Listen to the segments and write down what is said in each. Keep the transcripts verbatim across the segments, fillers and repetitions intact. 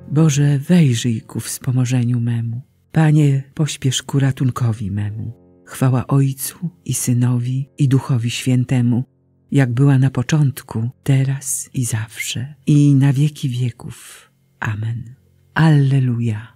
Boże, wejrzyj ku wspomożeniu memu. Panie, pośpiesz ku ratunkowi memu. Chwała Ojcu i Synowi i Duchowi Świętemu, jak była na początku, teraz i zawsze, i na wieki wieków. Amen. Alleluja.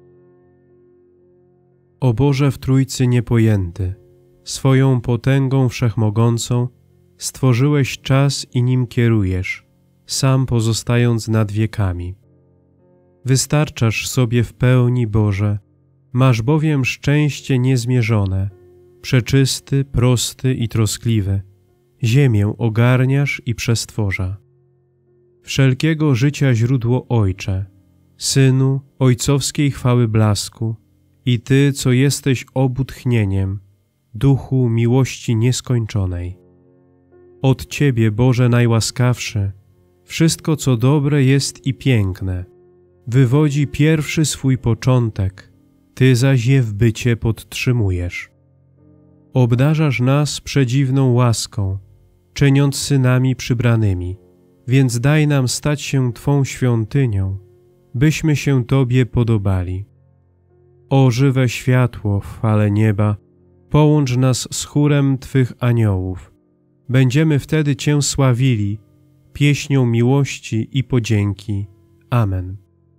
O Boże w Trójcy niepojęty, swoją potęgą wszechmogącą stworzyłeś czas i nim kierujesz, sam pozostając nad wiekami. Wystarczasz sobie w pełni, Boże, masz bowiem szczęście niezmierzone, przeczysty, prosty i troskliwy, ziemię ogarniasz i przestworza. Wszelkiego życia źródło Ojcze, Synu, ojcowskiej chwały blasku, i Ty, co jesteś obu tchnieniem, Duchu miłości nieskończonej. Od Ciebie, Boże najłaskawszy, wszystko, co dobre jest i piękne, wywodzi pierwszy swój początek, Ty zaś je w bycie podtrzymujesz. Obdarzasz nas przedziwną łaską, czyniąc synami przybranymi, więc daj nam stać się Twą świątynią, byśmy się Tobie podobali. O żywe światło w fale nieba, połącz nas z chórem Twych aniołów. Będziemy wtedy Cię sławili, pieśnią miłości i podzięki. Amen.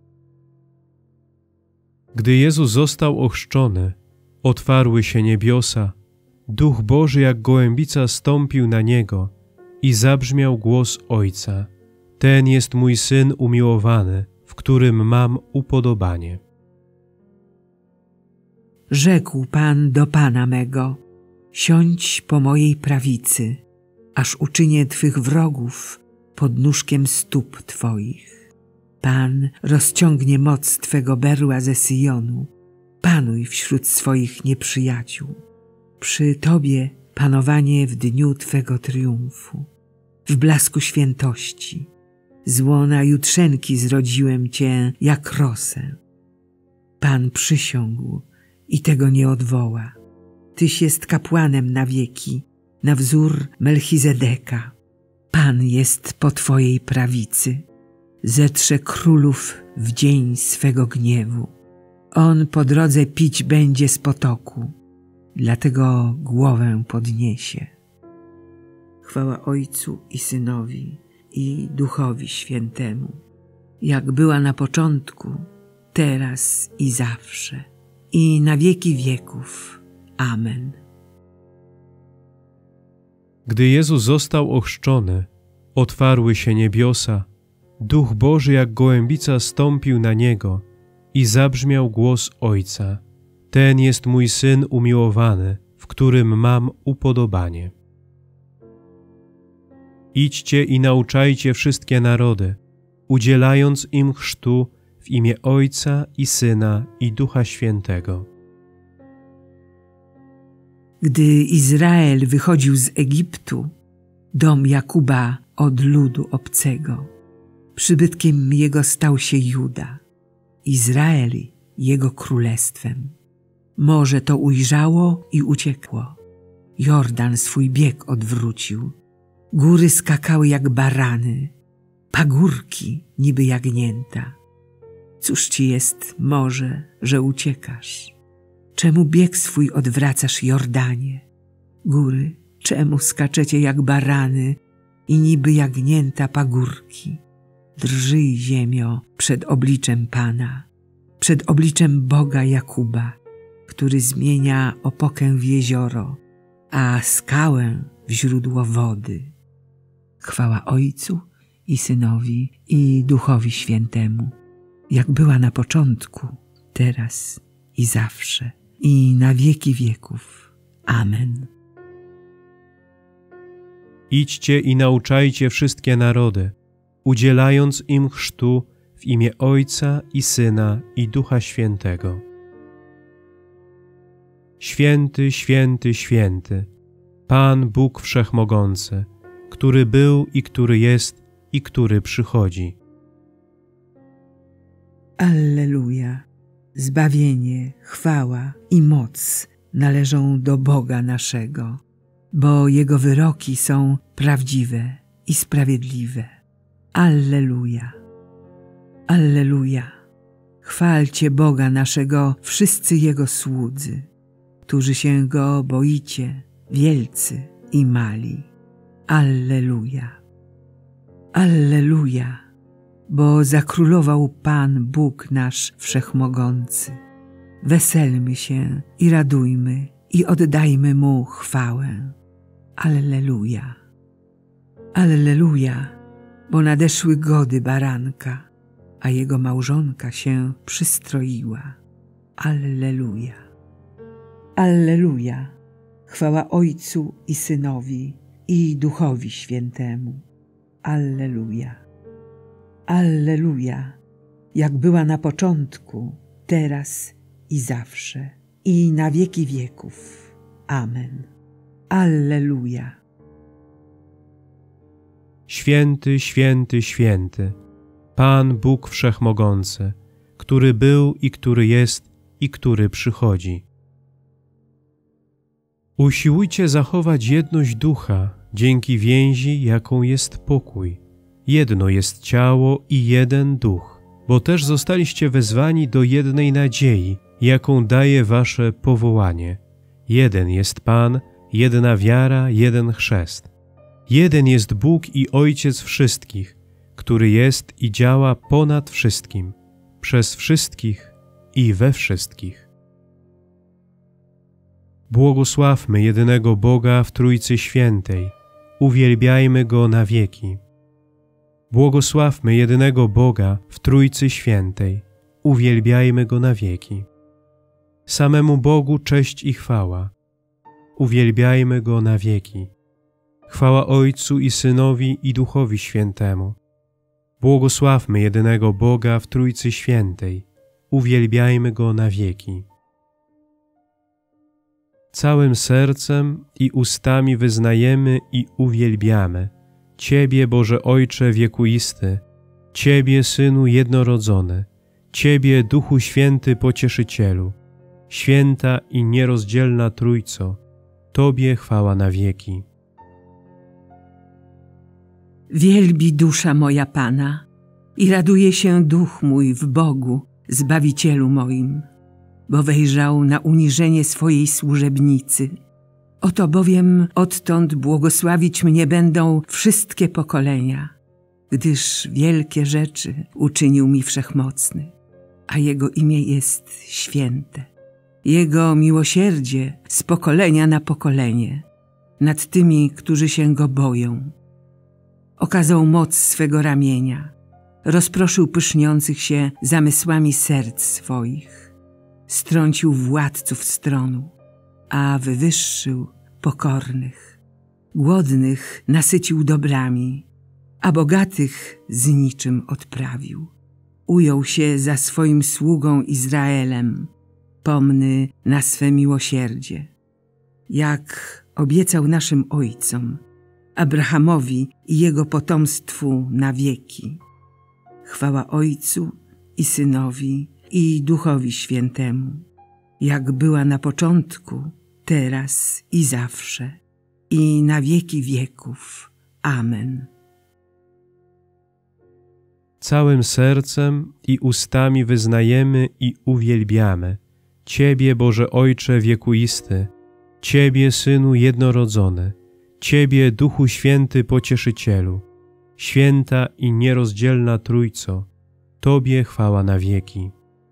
Gdy Jezus został ochrzczony, otwarły się niebiosa, Duch Boży jak gołębica stąpił na Niego i zabrzmiał głos Ojca. Ten jest mój Syn umiłowany, w którym mam upodobanie. Rzekł Pan do Pana mego, siądź po mojej prawicy, aż uczynię Twych wrogów podnóżkiem stóp Twoich. Pan rozciągnie moc Twego berła ze Syjonu, panuj wśród swoich nieprzyjaciół. Przy Tobie panowanie w dniu Twego triumfu, w blasku świętości. Z łona jutrzenki zrodziłem Cię jak rosę. Pan przysiągł i tego nie odwoła. Tyś jest kapłanem na wieki, na wzór Melchizedeka. Pan jest po Twojej prawicy, zetrze królów w dzień swego gniewu. On po drodze pić będzie z potoku, dlatego głowę podniesie. Chwała Ojcu i Synowi i Duchowi Świętemu, jak była na początku, teraz i zawsze, i na wieki wieków. Amen. Gdy Jezus został ochrzczony, otwarły się niebiosa, Duch Boży jak gołębica stąpił na Niego i zabrzmiał głos Ojca. Ten jest mój Syn umiłowany, w którym mam upodobanie. Idźcie i nauczajcie wszystkie narody, udzielając im chrztu w imię Ojca i Syna i Ducha Świętego. Gdy Izrael wychodził z Egiptu, dom Jakuba od ludu obcego, przybytkiem jego stał się Juda, Izrael jego królestwem. Morze to ujrzało i uciekło, Jordan swój bieg odwrócił, góry skakały jak barany, pagórki niby jagnięta. Cóż ci jest, morze, że uciekasz? Czemu bieg swój odwracasz, Jordanie? Góry, czemu skaczecie jak barany i niby jagnięta pagórki? Drżyj, ziemio, przed obliczem Pana, przed obliczem Boga Jakuba, który zmienia opokę w jezioro, a skałę w źródło wody. Chwała Ojcu i Synowi i Duchowi Świętemu, jak była na początku, teraz i zawsze, i na wieki wieków. Amen. Idźcie i nauczajcie wszystkie narody, udzielając im chrztu w imię Ojca i Syna i Ducha Świętego. Święty, święty, święty, Pan Bóg Wszechmogący, który był i który jest i który przychodzi. Alleluja! Zbawienie, chwała i moc należą do Boga naszego, bo Jego wyroki są prawdziwe i sprawiedliwe. Alleluja! Alleluja! Chwalcie Boga naszego wszyscy Jego słudzy, którzy się Go boicie, wielcy i mali. Alleluja. Alleluja, bo zakrólował Pan Bóg nasz Wszechmogący. Weselmy się i radujmy i oddajmy Mu chwałę. Alleluja. Alleluja, bo nadeszły gody baranka, a jego małżonka się przystroiła. Alleluja. Alleluja, chwała Ojcu i Synowi i Duchowi Świętemu. Alleluja. Alleluja, jak była na początku, teraz i zawsze, i na wieki wieków. Amen. Alleluja. Święty, święty, święty, Pan Bóg Wszechmogący, który był i który jest i który przychodzi. Usiłujcie zachować jedność ducha dzięki więzi, jaką jest pokój. Jedno jest ciało i jeden duch, bo też zostaliście wezwani do jednej nadziei, jaką daje wasze powołanie. Jeden jest Pan, jedna wiara, jeden chrzest. Jeden jest Bóg i Ojciec wszystkich, który jest i działa ponad wszystkim, przez wszystkich i we wszystkich. Błogosławmy jedynego Boga w Trójcy Świętej, uwielbiajmy Go na wieki. Błogosławmy jedynego Boga w Trójcy Świętej, uwielbiajmy Go na wieki. Samemu Bogu cześć i chwała, uwielbiajmy Go na wieki. Chwała Ojcu i Synowi i Duchowi Świętemu. Błogosławmy jedynego Boga w Trójcy Świętej, uwielbiajmy Go na wieki. Całym sercem i ustami wyznajemy i uwielbiamy Ciebie, Boże Ojcze wiekuisty, Ciebie, Synu jednorodzony, Ciebie, Duchu Święty Pocieszycielu, święta i nierozdzielna Trójco, Tobie chwała na wieki. Wielbi dusza moja Pana i raduje się duch mój w Bogu, Zbawicielu moim, bo wejrzał na uniżenie swojej służebnicy. Oto bowiem odtąd błogosławić mnie będą wszystkie pokolenia, gdyż wielkie rzeczy uczynił mi Wszechmocny, a Jego imię jest święte. Jego miłosierdzie z pokolenia na pokolenie nad tymi, którzy się Go boją. Okazał moc swego ramienia, rozproszył pyszniących się zamysłami serc swoich, strącił władców stronu, a wywyższył pokornych. Głodnych nasycił dobrami, a bogatych z niczym odprawił. Ujął się za swoim sługą Izraelem, pomny na swe miłosierdzie, jak obiecał naszym ojcom, Abrahamowi i jego potomstwu na wieki. Chwała Ojcu i Synowi i Duchowi Świętemu, jak była na początku, teraz i zawsze, i na wieki wieków. Amen. Całym sercem i ustami wyznajemy i uwielbiamy Ciebie, Boże Ojcze wiekuisty, Ciebie, Synu jednorodzony, Ciebie, Duchu Święty Pocieszycielu, święta i nierozdzielna Trójco, Tobie chwała na wieki.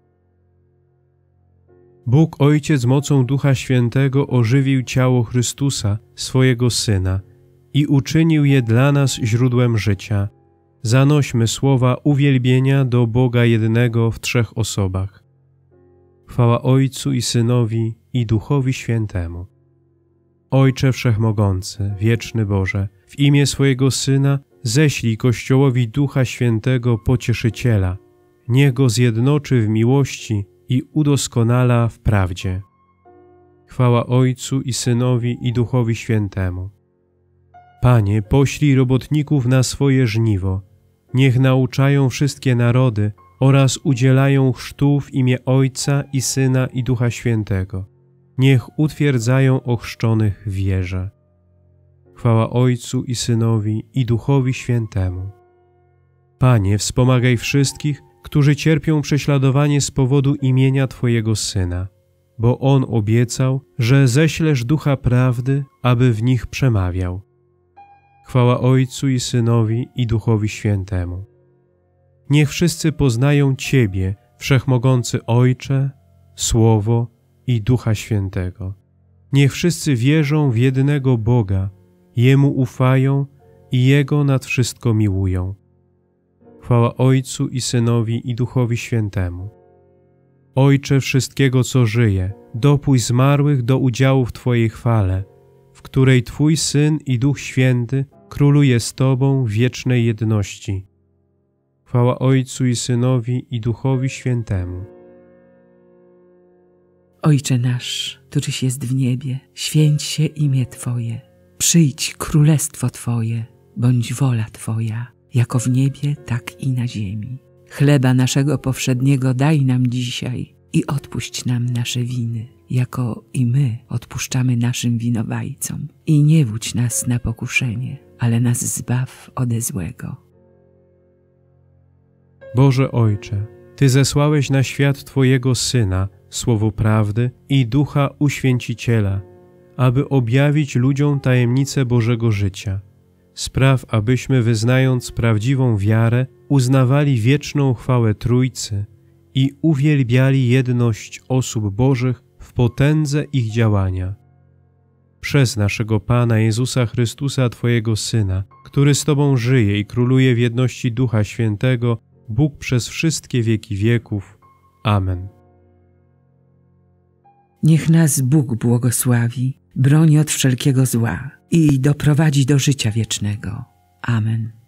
Bóg Ojciec mocą Ducha Świętego ożywił ciało Chrystusa, swojego Syna, i uczynił je dla nas źródłem życia. Zanośmy słowa uwielbienia do Boga jednego w trzech osobach. Chwała Ojcu i Synowi i Duchowi Świętemu. Ojcze Wszechmogący, wieczny Boże, w imię swojego Syna ześlij Kościołowi Ducha Świętego Pocieszyciela. Niech go zjednoczy w miłości i udoskonala w prawdzie. Chwała Ojcu i Synowi i Duchowi Świętemu. Panie, poślij robotników na swoje żniwo. Niech nauczają wszystkie narody oraz udzielają chrztu w imię Ojca i Syna i Ducha Świętego. Niech utwierdzają ochrzczonych w wierze. Chwała Ojcu i Synowi i Duchowi Świętemu. Panie, wspomagaj wszystkich, którzy cierpią prześladowanie z powodu imienia Twojego Syna, bo On obiecał, że ześlesz Ducha Prawdy, aby w nich przemawiał. Chwała Ojcu i Synowi i Duchowi Świętemu. Niech wszyscy poznają Ciebie, Wszechmogący Ojcze, Słowo i Ducha Świętego. Niech wszyscy wierzą w jednego Boga, Jemu ufają i Jego nad wszystko miłują. Chwała Ojcu i Synowi i Duchowi Świętemu. Ojcze wszystkiego, co żyje, dopuść zmarłych do udziału w Twojej chwale, w której Twój Syn i Duch Święty króluje z Tobą w wiecznej jedności. Chwała Ojcu i Synowi i Duchowi Świętemu. Ojcze nasz, któryś jest w niebie, święć się imię Twoje. Przyjdź królestwo Twoje, bądź wola Twoja, jako w niebie, tak i na ziemi. Chleba naszego powszedniego daj nam dzisiaj i odpuść nam nasze winy, jako i my odpuszczamy naszym winowajcom. I nie wódź nas na pokuszenie, ale nas zbaw ode złego. Boże Ojcze, Ty zesłałeś na świat Twojego Syna, Słowo Prawdy i Ducha Uświęciciela, aby objawić ludziom tajemnicę Bożego życia. Spraw, abyśmy, wyznając prawdziwą wiarę, uznawali wieczną chwałę Trójcy i uwielbiali jedność osób Bożych w potędze ich działania. Przez naszego Pana Jezusa Chrystusa, Twojego Syna, który z Tobą żyje i króluje w jedności Ducha Świętego, Bóg przez wszystkie wieki wieków. Amen. Niech nas Bóg błogosławi, broni od wszelkiego zła i doprowadzi do życia wiecznego. Amen.